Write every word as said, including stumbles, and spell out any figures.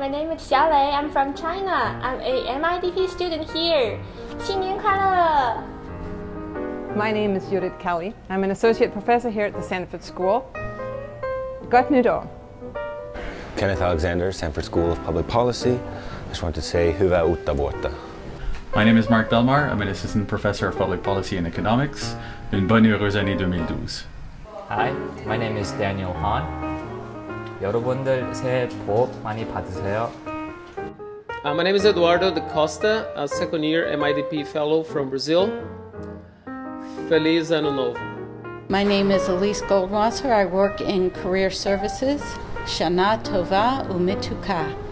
My name is Xiaolei. I'm from China. I'm a M I D P student here. 新年快乐! My name is Judith Kelly. I'm an associate professor here at the Sanford School. Gott nytt år! Kenneth Alexander, Sanford School of Public Policy. I just want to say hyvää uutta vuotta. My name is Mark Belmar. I'm an assistant professor of public policy and economics. Une bonne et heureuse année deux mille douze. Hi, my name is Daniel Han. 여러분들 새해 복 많이 받으세요. Uh, my name is Eduardo da Costa, a second year M I D P fellow from Brazil. Feliz Ano Novo. My name is Elise Goldwasser. I work in career services. Shana Tova Umituka.